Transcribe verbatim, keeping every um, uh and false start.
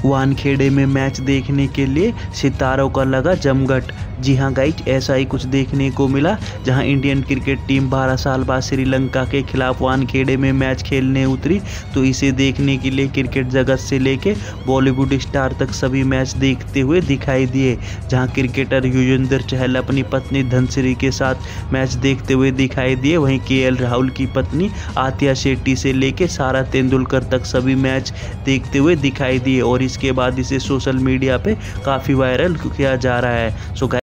वानखेड़े में मैच देखने के लिए सितारों का लगा जमघट। जी हां गाइज, ऐसा ही कुछ देखने को मिला जहां इंडियन क्रिकेट टीम बारह साल बाद श्रीलंका के खिलाफ वानखेड़े में मैच खेलने उतरी। तो इसे देखने के लिए क्रिकेट जगत से लेके बॉलीवुड स्टार तक सभी मैच देखते हुए दिखाई दिए। जहां क्रिकेटर युजवेंद्र चहल अपनी पत्नी धनश्री के साथ मैच देखते हुए दिखाई दिए, वहीं के एल राहुल की पत्नी आतिया शेट्टी से लेके सारा तेंदुलकर तक सभी मैच देखते हुए दिखाई दिए और इसके बाद इसे सोशल मीडिया पे काफ़ी वायरल किया जा रहा है। सो